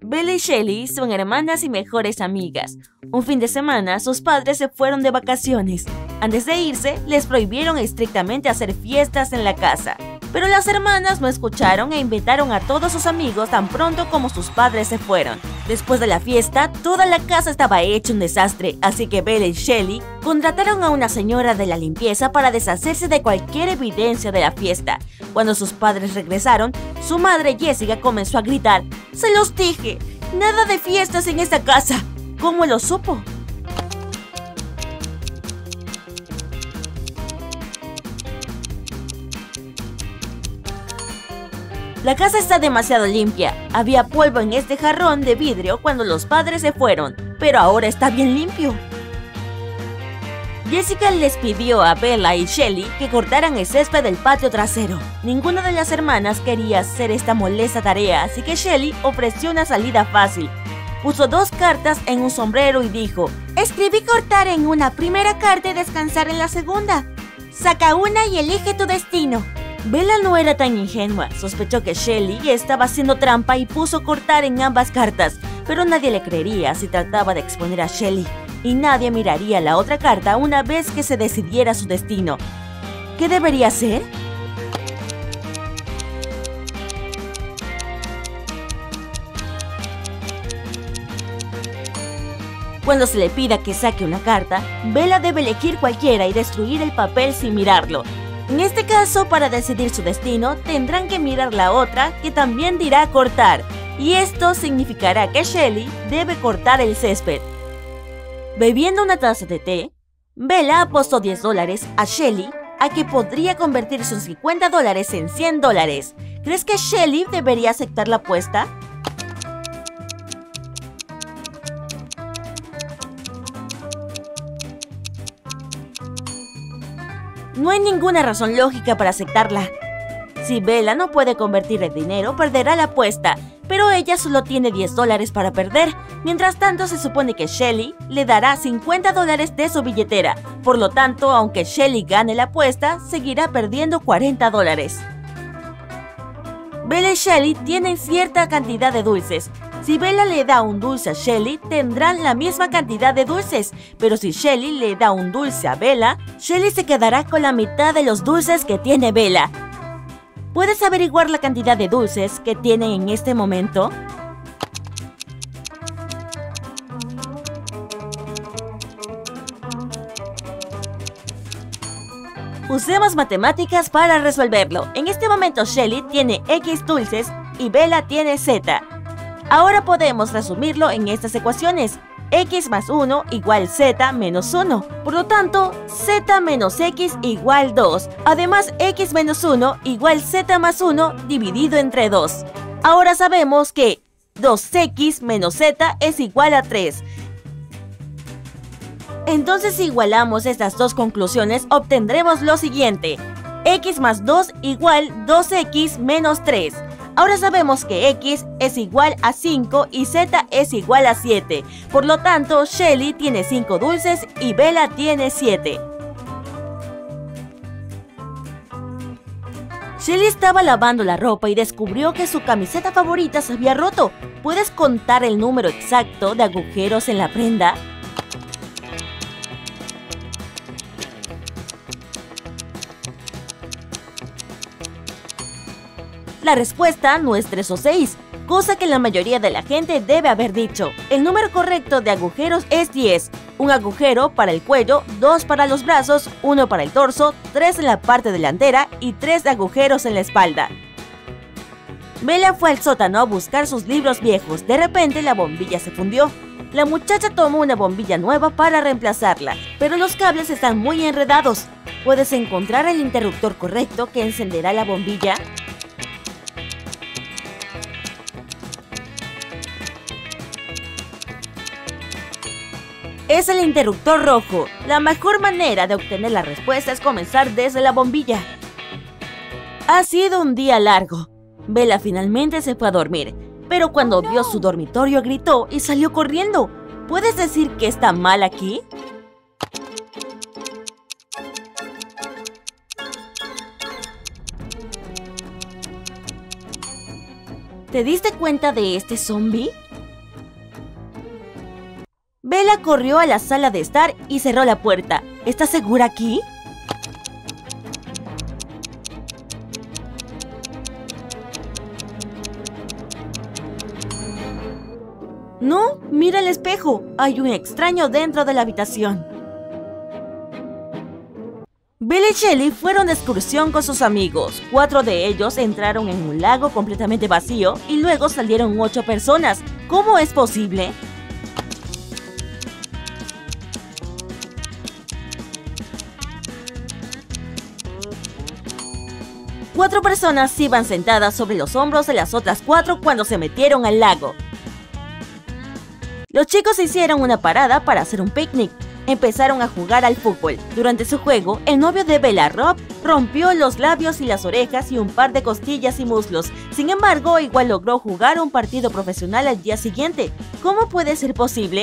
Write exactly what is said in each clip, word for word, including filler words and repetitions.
Bella y Shelly son hermanas y mejores amigas. Un fin de semana, sus padres se fueron de vacaciones. Antes de irse, les prohibieron estrictamente hacer fiestas en la casa. Pero las hermanas no escucharon e invitaron a todos sus amigos tan pronto como sus padres se fueron. Después de la fiesta, toda la casa estaba hecha un desastre, así que Bella y Shelly contrataron a una señora de la limpieza para deshacerse de cualquier evidencia de la fiesta. Cuando sus padres regresaron, su madre Jessica comenzó a gritar: «¡Se los dije! ¡Nada de fiestas en esta casa!». ¿Cómo lo supo? La casa está demasiado limpia. Había polvo en este jarrón de vidrio cuando los padres se fueron, pero ahora está bien limpio. Jessica les pidió a Bella y Shelly que cortaran el césped del patio trasero. Ninguna de las hermanas quería hacer esta molesta tarea, así que Shelly ofreció una salida fácil. Puso dos cartas en un sombrero y dijo: «Escribí cortar en una primera carta y descansar en la segunda. Saca una y elige tu destino». Bella no era tan ingenua, sospechó que Shelly estaba haciendo trampa y puso cortar en ambas cartas, pero nadie le creería si trataba de exponer a Shelly, y nadie miraría la otra carta una vez que se decidiera su destino. ¿Qué debería hacer? Cuando se le pida que saque una carta, Bella debe elegir cualquiera y destruir el papel sin mirarlo. En este caso, para decidir su destino, tendrán que mirar la otra, que también dirá cortar, y esto significará que Shelly debe cortar el césped. Bebiendo una taza de té, Bella apostó diez dólares a Shelly a que podría convertir sus cincuenta dólares en cien dólares. ¿Crees que Shelly debería aceptar la apuesta? No hay ninguna razón lógica para aceptarla. Si Bella no puede convertir el dinero, perderá la apuesta, pero ella solo tiene diez dólares para perder. Mientras tanto, se supone que Shelly le dará cincuenta dólares de su billetera. Por lo tanto, aunque Shelly gane la apuesta, seguirá perdiendo cuarenta dólares. Bella y Shelly tienen cierta cantidad de dulces. Si Bella le da un dulce a Shelly, tendrán la misma cantidad de dulces, pero si Shelly le da un dulce a Bella, Shelly se quedará con la mitad de los dulces que tiene Bella. ¿Puedes averiguar la cantidad de dulces que tiene en este momento? Usemos matemáticas para resolverlo. En este momento Shelly tiene X dulces y Bella tiene Z. Ahora podemos resumirlo en estas ecuaciones. X más uno igual Z menos uno. Por lo tanto, Z menos X igual dos. Además, X menos uno igual Z más uno dividido entre dos. Ahora sabemos que dos X menos Z es igual a tres. Entonces, si igualamos estas dos conclusiones, obtendremos lo siguiente. X más dos igual dos X menos tres. Ahora sabemos que X es igual a cinco y Z es igual a siete. Por lo tanto, Shelly tiene cinco dulces y Bella tiene siete. Shelly estaba lavando la ropa y descubrió que su camiseta favorita se había roto. ¿Puedes contar el número exacto de agujeros en la prenda? La respuesta no es tres o seis, cosa que la mayoría de la gente debe haber dicho. El número correcto de agujeros es diez. Un agujero para el cuello, dos para los brazos, uno para el torso, tres en la parte delantera y tres agujeros en la espalda. Bella fue al sótano a buscar sus libros viejos. De repente la bombilla se fundió. La muchacha tomó una bombilla nueva para reemplazarla, pero los cables están muy enredados. ¿Puedes encontrar el interruptor correcto que encenderá la bombilla? Es el interruptor rojo. La mejor manera de obtener la respuesta es comenzar desde la bombilla. Ha sido un día largo. Bella finalmente se fue a dormir, pero cuando vio su dormitorio gritó y salió corriendo. ¿Puedes decir que está mal aquí? ¿Te diste cuenta de este zombie? Bella corrió a la sala de estar y cerró la puerta. ¿Estás segura aquí? No, mira el espejo. Hay un extraño dentro de la habitación. Bella y Shelly fueron de excursión con sus amigos. Cuatro de ellos entraron en un lago completamente vacío y luego salieron ocho personas. ¿Cómo es posible? Cuatro personas iban sentadas sobre los hombros de las otras cuatro cuando se metieron al lago. Los chicos hicieron una parada para hacer un picnic. Empezaron a jugar al fútbol. Durante su juego, el novio de Bella, Rob, rompió los labios y las orejas y un par de costillas y muslos. Sin embargo, igual logró jugar un partido profesional al día siguiente. ¿Cómo puede ser posible?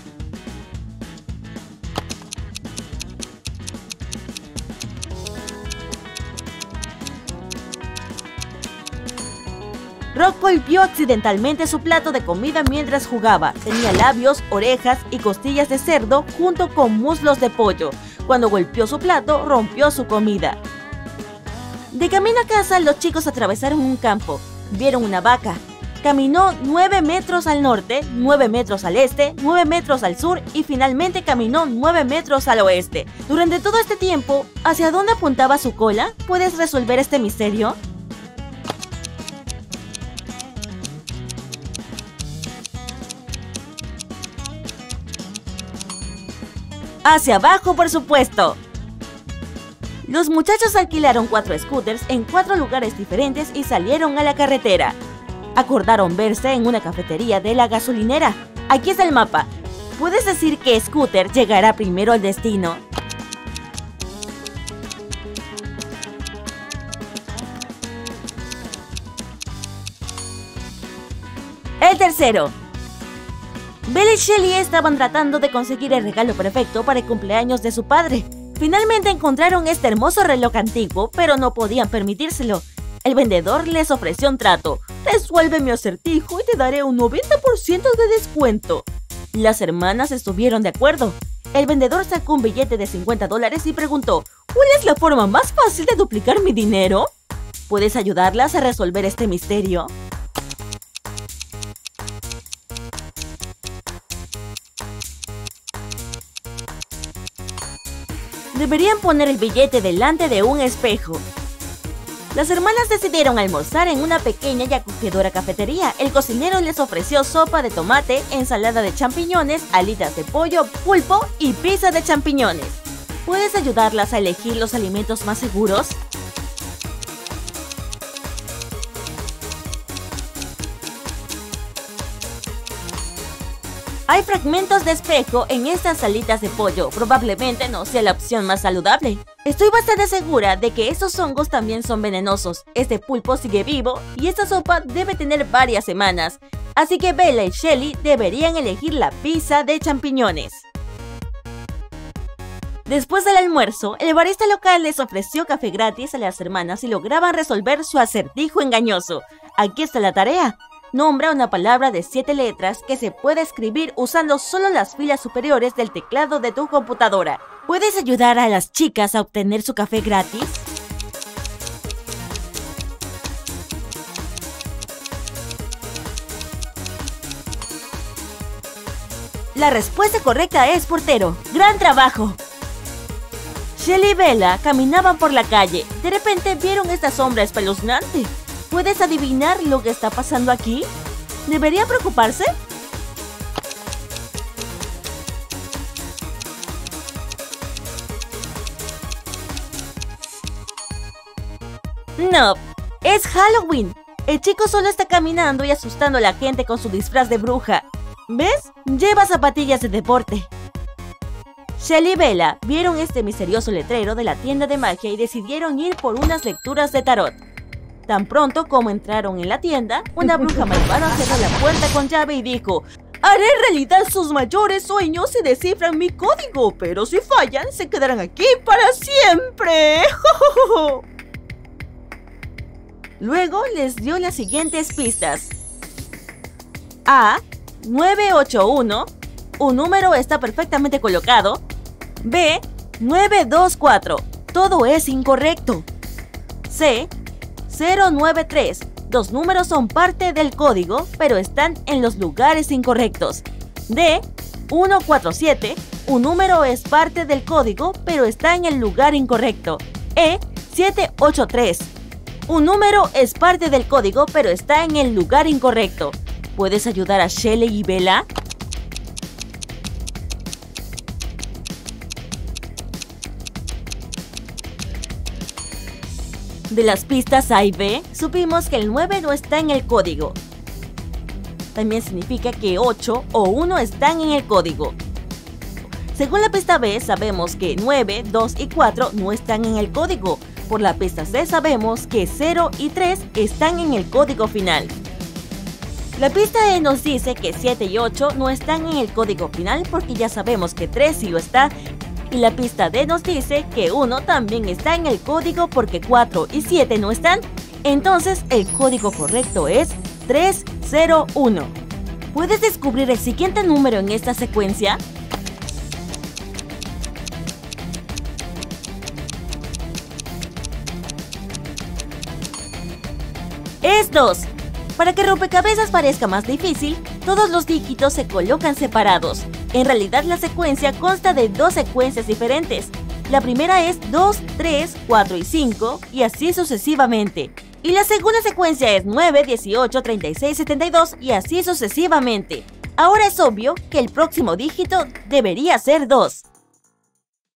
Rob golpeó accidentalmente su plato de comida mientras jugaba. Tenía labios, orejas y costillas de cerdo junto con muslos de pollo. Cuando golpeó su plato, rompió su comida. De camino a casa, los chicos atravesaron un campo. Vieron una vaca. Caminó nueve metros al norte, nueve metros al este, nueve metros al sur y finalmente caminó nueve metros al oeste. Durante todo este tiempo, ¿hacia dónde apuntaba su cola? ¿Puedes resolver este misterio? Hacia abajo, por supuesto. Los muchachos alquilaron cuatro scooters en cuatro lugares diferentes y salieron a la carretera. Acordaron verse en una cafetería de la gasolinera. Aquí está el mapa. ¿Puedes decir qué scooter llegará primero al destino? El tercero. Bella y Shelly estaban tratando de conseguir el regalo perfecto para el cumpleaños de su padre. Finalmente encontraron este hermoso reloj antiguo, pero no podían permitírselo. El vendedor les ofreció un trato. Resuelve mi acertijo y te daré un noventa por ciento de descuento. Las hermanas estuvieron de acuerdo. El vendedor sacó un billete de cincuenta dólares y preguntó, ¿cuál es la forma más fácil de duplicar mi dinero? ¿Puedes ayudarlas a resolver este misterio? Deberían poner el billete delante de un espejo. Las hermanas decidieron almorzar en una pequeña y acogedora cafetería. El cocinero les ofreció sopa de tomate, ensalada de champiñones, alitas de pollo, pulpo y pizza de champiñones. ¿Puedes ayudarlas a elegir los alimentos más seguros? Hay fragmentos de espejo en estas alitas de pollo, probablemente no sea la opción más saludable. Estoy bastante segura de que estos hongos también son venenosos. Este pulpo sigue vivo y esta sopa debe tener varias semanas. Así que Bella y Shelly deberían elegir la pizza de champiñones. Después del almuerzo, el barista local les ofreció café gratis a las hermanas si lograban resolver su acertijo engañoso. Aquí está la tarea. Nombra una palabra de siete letras que se puede escribir usando solo las filas superiores del teclado de tu computadora. ¿Puedes ayudar a las chicas a obtener su café gratis? La respuesta correcta es portero. ¡Gran trabajo! Shelly y Bella caminaban por la calle. De repente vieron esta sombra espeluznante. ¿Puedes adivinar lo que está pasando aquí? ¿Debería preocuparse? No, es Halloween. El chico solo está caminando y asustando a la gente con su disfraz de bruja. ¿Ves? Lleva zapatillas de deporte. Shelly y Bella vieron este misterioso letrero de la tienda de magia y decidieron ir por unas lecturas de tarot. Tan pronto como entraron en la tienda, una bruja malvada cerró la puerta con llave y dijo: haré realidad sus mayores sueños si descifran mi código, pero si fallan, se quedarán aquí para siempre. Luego les dio las siguientes pistas. A nueve ocho uno, un número está perfectamente colocado. B. nueve dos cuatro. Todo es incorrecto. C. cero nueve tres. Dos números son parte del código, pero están en los lugares incorrectos. D. uno cuatro siete. Un número es parte del código, pero está en el lugar incorrecto. E. siete ocho tres. Un número es parte del código, pero está en el lugar incorrecto. ¿Puedes ayudar a Shelly y Bella? De las pistas A y B, supimos que el nueve no está en el código. También significa que ocho o uno están en el código. Según la pista B, sabemos que nueve, dos y cuatro no están en el código. Por la pista C sabemos que cero y tres están en el código final. La pista E nos dice que siete y ocho no están en el código final porque ya sabemos que tres sí lo está. Y la pista D nos dice que uno también está en el código porque cuatro y siete no están. Entonces el código correcto es tres cero uno. ¿Puedes descubrir el siguiente número en esta secuencia? Es dos. Para que rompecabezas parezca más difícil, todos los dígitos se colocan separados. En realidad la secuencia consta de dos secuencias diferentes. La primera es dos, tres, cuatro y cinco y así sucesivamente. Y la segunda secuencia es nueve, dieciocho, treinta y seis, setenta y dos y así sucesivamente. Ahora es obvio que el próximo dígito debería ser dos.